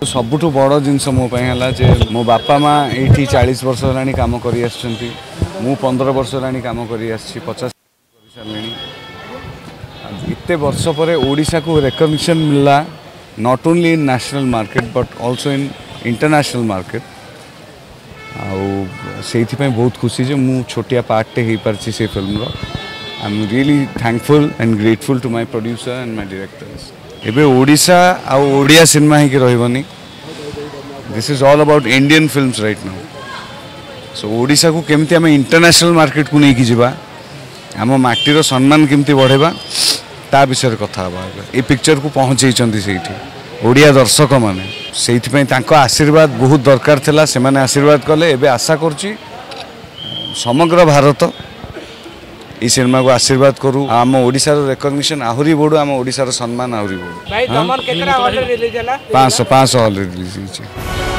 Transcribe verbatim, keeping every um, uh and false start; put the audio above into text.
सबुठु बड़ जिनस मो जे मो बापा माँ ये चालीस वर्ष होलानी काम करी आछंती मु पंद्रह वर्ष होलानी काम करी आछी पचास कर सारे इतने वर्ष पर ओडिशा को रिकग्निशन मिलला not only in national market but also in international market आउ बहुत खुशी जे मु छोटिया पार्टे हो पारछि से फिल्म रो I am really thankful and grateful to my producer and my directors एबे ओडिशा आ ओडिया सिनेमा ही रहबनी this is all about Indian films right now so Odisha को केमती आम इंटरनेशनल मार्केट को लेकिन जीवा आम माटीर सम्मान केमती बढ़ेबा ता विषय कथा ए पिक्चर को पहुँचे से ओडिया दर्शक माने से आशीर्वाद बहुत दरकार थिला से माने आशीर्वाद कले एबे आशा करची समग्र भारत ई सिनेमा को आशीर्वाद करू आम ओडिशार रिकग्निशन आहुरी बढ़ू आम ओडिशार सम्मान आहुरी बढ़ू भाई दमन केकरा हॉल रे रिलीज होला पाँच सौ पाँच सौ हॉल रे रिलीज होची।